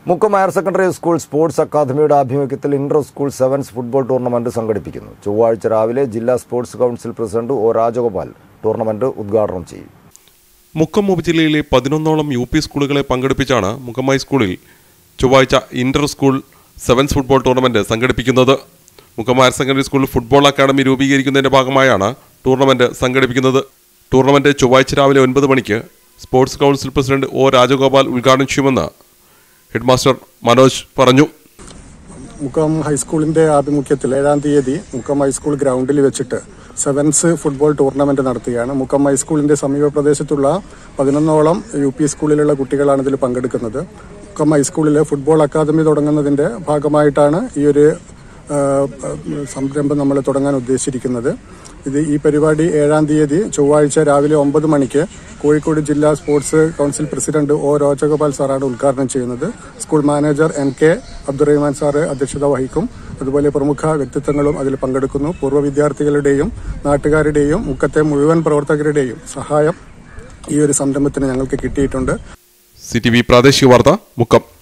Mukkam higher secondary school sports അക്കാദമിയുടെ ആഭിമുഖ്യത്തിൽ inter school sevens football tournament സംഘടിപ്പിക്കുന്നു. ചൊവ്വാഴ്ച രാവിലെ ജില്ലാ sports council president O Rajagopal tournament ഉദ്ഘാടനം ചെയ്യും. മുക്കം ഉപജില്ലയിലെ 11ഓളം UP സ്കൂളുകളെ പങ്കെടുപ്പിച്ചാണ് മുക്കം ഹൈസ്കൂളിൽ ചൊവ്വാഴ്ച inter school sevens football tournament സംഘടിപ്പിക്കുന്നത്. Mukkam higher secondary school football academy രൂപീകരിക്കുന്നതിന്റെ ഭാഗമായാണ് ടൂർണമെന്റ് സംഘടിപ്പിക്കുന്നത്. ടൂർണമെന്റ് ചൊവ്വാഴ്ച രാവിലെ 9 മണിക്ക് sports council president O Rajagopal ഉദ്ഘാടനം ചെയ്യുമെന്ന് ഹെഡ്മാസ്റ്റർ മനോജ് പറഞ്ഞു. മുക്കം ഹൈസ്കൂളിന്റെ ആഭിമുഖ്യത്തിൽ 7-ാം തീയതി മുക്കം ഹൈസ്കൂൾ ഗ്രൗണ്ടിൽ വെച്ചിട്ട് സെവൻസ് ഫുട്ബോൾ ടൂർണമെന്റ് നടത്തുകയാണ്. മുക്കം ഹൈസ്കൂളിന്റെ സമീപ പ്രദേശത്തുള്ള 11ഓളം UP സ്കൂളിലുള്ള കുട്ടികളാണ് ഇതിൽ പങ്കെടുക്കുന്നത്. മുക്കം ഹൈസ്കൂളിലെ ഫുട്ബോൾ അക്കാദമി തുടങ്ങുന്നതിന്റെ ഭാഗമായിട്ടാണ് ഈ ഒരു സംരംഭം നമ്മൾ തുടങ്ങാൻ ഉദ്ദേശിച്ചിരിക്കുന്നത്. ഈ പരിപാടി 7-ാം തീയതി ചൊവ്വാഴ്ച രാവിലെ 9 മണിക്ക് കോഴിക്കോട് ജില്ലാ sports council president O Rajagopal സാറാണ് ഉദ്ഘാടനം ചെയ്യുന്നത്. School manager NK Abdurahman sir അധ്യക്ഷത വഹിക്കും. അതുപോലെ പ്രമുഖ വ്യക്തിത്വങ്ങളും അതിൽ പങ്കെടുക്കുന്നു. പൂർവ്വ വിദ്യാർത്ഥികളുടെയും നാട്ടുകാരുടെയും മുക്കത്തെ മുഴുവൻ പ്രവർത്തകരുടെയും സഹായം ഈ ഒരു സംരംഭത്തിന് ഞങ്ങൾക്ക് കിട്ടിയിട്ടുണ്ട്. CTV പ്രാദേശിക വാർത്ത മുക്കം.